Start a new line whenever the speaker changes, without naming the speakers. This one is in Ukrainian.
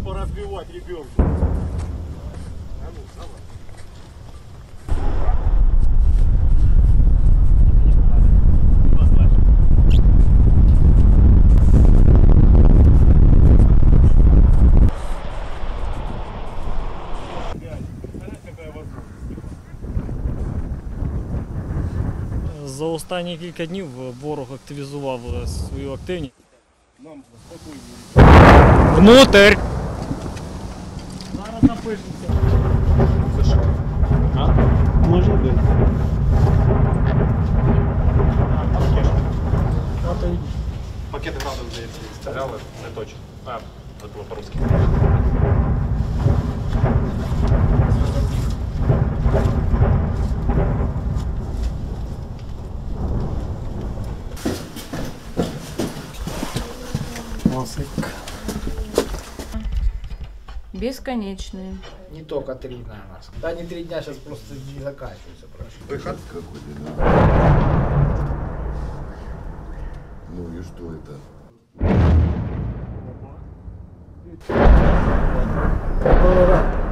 поразбивать ребенка. А ну, давай.
За останні кілька днів ворог активізував свою активність.
Нам спокійно.
Внутрь! Зараз напишеться.
А? Може бути. Пакети градом, здається, стріляли, не точно. А, це було по-русски.
Бесконечные.
Не только 3 дня у нас. Да, не 3 дня, сейчас просто не заканчивается.
Выход какой-то, да? Ну и что это?
Опа.